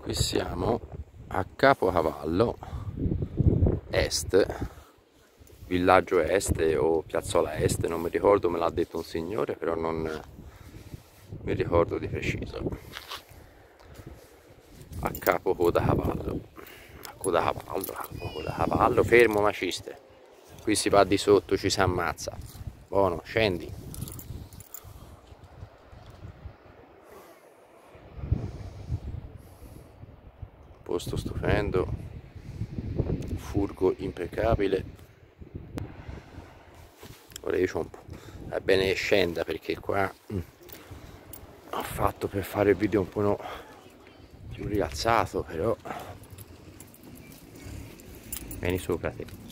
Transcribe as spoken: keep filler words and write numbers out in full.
Qui siamo a Capocavallo Est, villaggio Est o piazzola Est, non mi ricordo, me l'ha detto un signore, però non mi ricordo di preciso. A Capo Codacavallo, a Codacavallo, Capo Codacavallo, fermo maciste. Qui si va di sotto, ci si ammazza. Buono, scendi. Posto stupendo, furgo impeccabile. Ora io c'ho un po', è bene che scenda perché qua mm, ho fatto per fare il video un po' no, più rialzato, però vieni sopra te.